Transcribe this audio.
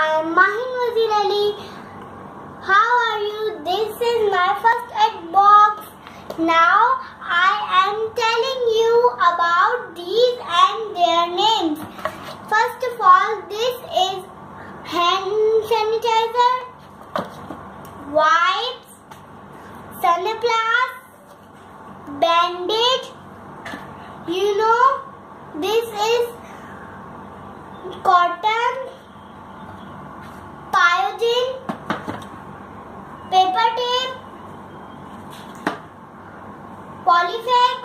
I am Maheen. How are you? This is my first ed box. Now I am telling you about these and their names. First of all, this is hand sanitizer, wipes, sunblast, bandage. You know, this is cotton, pyogene, paper tape, polyflex,